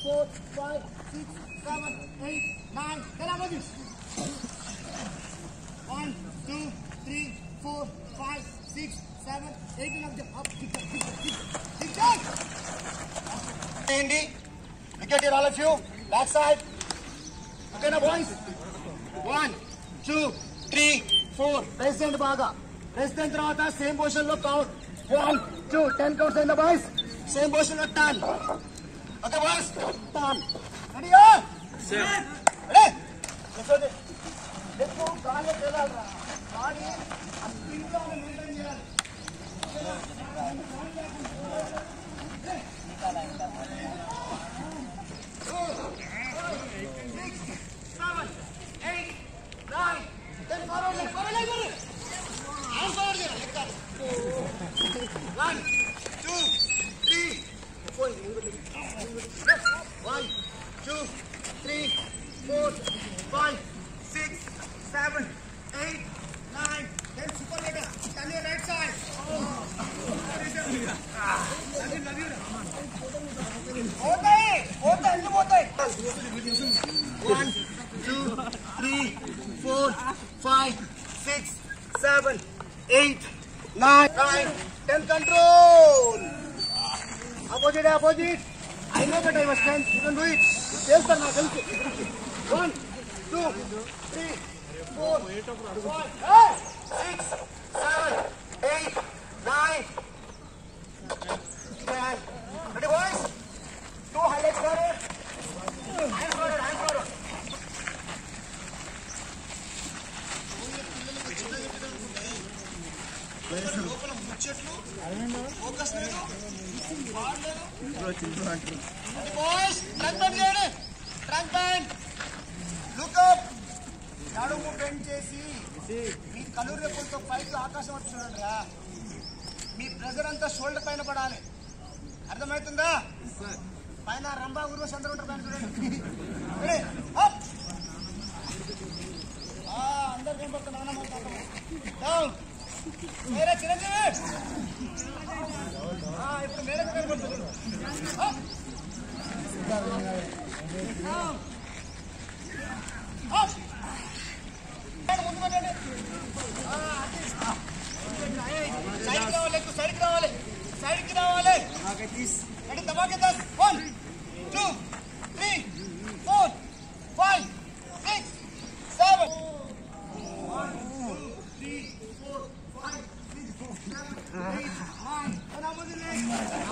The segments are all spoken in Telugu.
4, 5, 6, 7, 8, 9, 10 opposites. 1, 2, 3, 4, 5, 6, 7, 8 and up. Keep down. Wicket here, all of you. Backside. Okay, now boys. 1, 2, 3, 4. President baga. President tarvata same position lo count. 1, 2, 10 counts in the boys. Same position lo turn. Okay, boys. Turn. Ready, on. Set. Ready. Let's go. Let's go. Gaali kelala. Gaali a spin lo maintain cheyali. 10 control. Opposite. I know that I was 10. You can do it. Yes, sir. 1, 2, 3, 4, 5, 6, 7, 8, 9, 10. Ready, boys? 2 highlights forward. I'm forward. Focus లేదు. Boys, trunk bend చేయండి. Trunk bend. Look up. నడుము బెండ్ చేసి మీ కళ్ళు రేపులతో పైకి ఆకాశం వచ్చి చూడండి రా. మీ ప్రెజర్ అంతా షోల్డర్ పైన పడాలి. అర్థమవుతుందా? పైన రంభా ఊర్వశి అందరూ ఉంటారు పైన చూడండి. అందరు కనపడుతుంది నాన్న డౌన్. మేరే చిరంజీవి ఇప్పుడు మేరే కనపడుతుంది. సైడ్కి రావాలి. రెడీ దబాకే 10. 1, 2, 3, 4, 5, 6, 7. 1, 2, 3, 4, 5, 6, 7, 8, 9. And how much is it?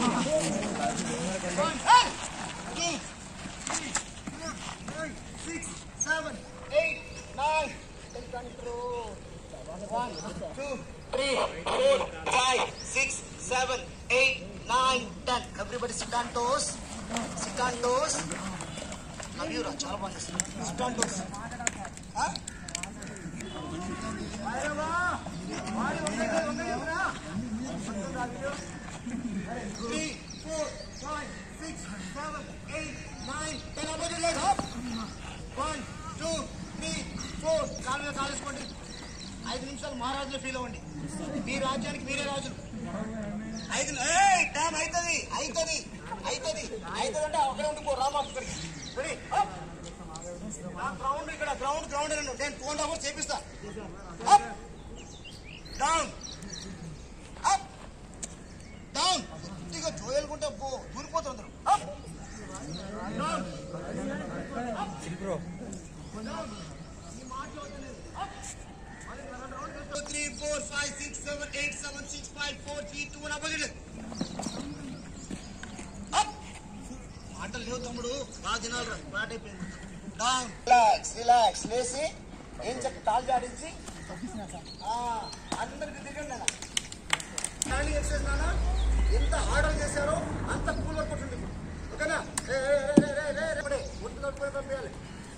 1, 2, 3, 4, 5, 6, 7, 8, 9. Take control. 1, 2, 3, 4, 5, 6, 7, 8, 9, 10. Everybody sit on toes. Sit on toes. Love you, చాలా బాగా చేస్తారు. Sit on toes. Three, 4, 5, 6, 7, 8, 9, 10. Opposite leg up. 1, 2, 3, 4. కాలు మీద కాలేసుకోండి. 5 నిమిషాలు మహారాజులో ఫీల్ అవ్వండి. మీ రాజ్యానికి మీరే రాజులు. 5 టైం అవుతుంది అంటే అక్కడే ఉండిపో రామా ఇక్కడికి. రెడీ గ్రౌండ్ ఇక్కడ గ్రౌండ్ నేను 2.5 hours చేపిస్తా. Up down up down. కొద్దిగా జోయలుకుంటే దూరిపోతుంది. Up down up down. ఈ మాటలో 3, 4, 5, 6, 7, 8, 7, 6, 5, 4, 3, 2 and opposite. అప్ మాటలు లేవు తమ్ముడు. బాగా తినాలి. బ్యాట్ అయిపోయింది. డౌన్. రిలాక్స్ లేసి ఏం చెప్పి కాలు జాడించి అందరికి దిగండి అన్న. స్టాండింగ్ ఎక్సర్సైజ్ నాన్న. ఎంత ఆర్డర్ చేశారో అంత కూల్ వర్క్ ఉంటుంది. ఓకేనా? ఒట్టు నొప్పి పంపించాలి.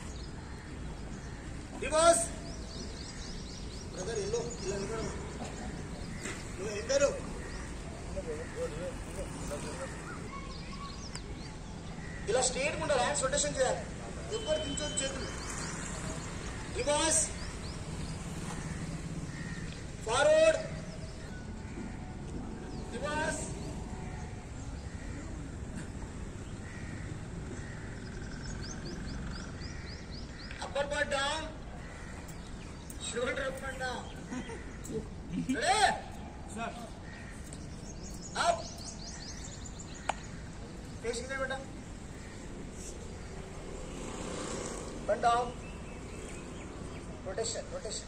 రివర్స్ బ్రదర్ ఎల్లో ఇలా ఇద్దరు ఇలా స్ట్రేట్ ఉంటారు. హ్యాండ్స్ రొటేషన్ చేయాలి. ఎవరు దించొచ్చు చేతులు. Reverse forward reverse butt down. Shoulder up and down. Ready? Sir. Up. Facing there, beta. Bend down. Rotation.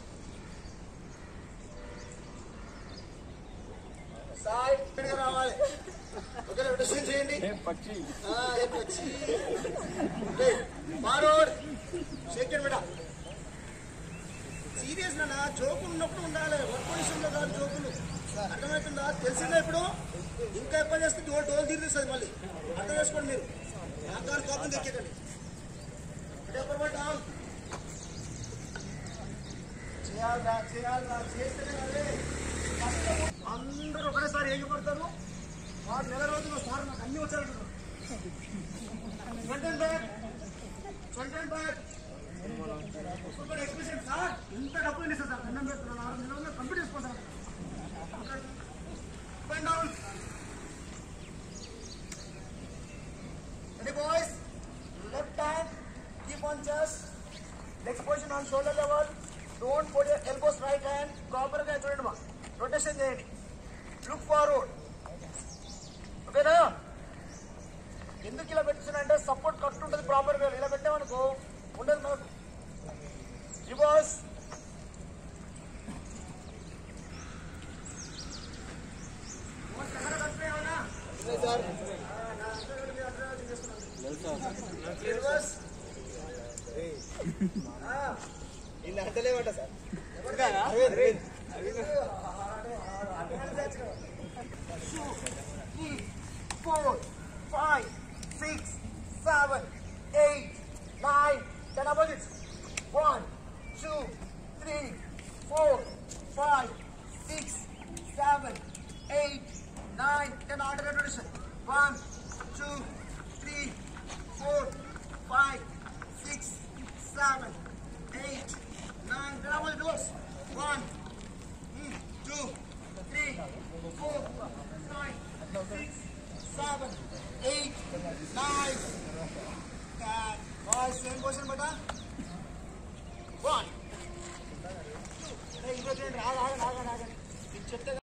Side. రావాలి. ఓకే రొటేషన్ చేయండి. పచ్చి. ఓకే. ఫార్వర్డ్. షేక్ ఇట్ బేటా. సీరియస్ నా జోకులు ఉన్నప్పుడు ఉండాలి. వర్క్ పొజిషన్ లో కాదు జోకులు. అర్థమవుతుందా? తెలిసిందా ఇప్పుడు? ఇంకా ఎక్కువ చేస్తే డోల్ తీరుస్తుంది మళ్ళీ. అర్థం చేసుకోండి మీరు. ఆకారం కోపం తెక్కేకండి. చేయాలరా చేస్తేనే కదా అందరూ ఒకటేసారి ఎగిపడతారు. వాడు నెల రోజులు సార్ నాకు అన్ని వచ్చారు. Front and back expression sir ఇంత డబ్బులు ఇస్తారు సార్. అన్నం పెడుతున్నాను 6 నెలల్లో కంప్లీట్ చేసుకుంటాను. Ready boys? Left hand keep on chest. Next position on shoulder level. Don't put your elbows right hand. Proper గా చూడండి మా రొటేషన్ చేయండి. Look forward. ఓకేనా? ఎందుకు ఇలా పెట్టించానంటే సపోర్ట్ కట్ ఉంటుంది ప్రాపర్ గా. ఇలా పెట్టామనుకో ఉండదు మనకు. రివర్స్. రివర్స్. ఇలా అంటలేమంట sir. 2, 3, 4, 5, 6, 7, 8, 9, 10 opposites. 1, 2, 3, 4, 5, 6, 7, 8, 9, 10 alternate rotation. 1, 2, 3, 4, 5, 6, 7, 8, 9, 10 opposite doors. 1, 2, 3, 4, 5, 6, 7, 8, 9, 10. Boys, same position, beta. 1, 2, 3, 4, 5, 6, 7, 8, 9, 10.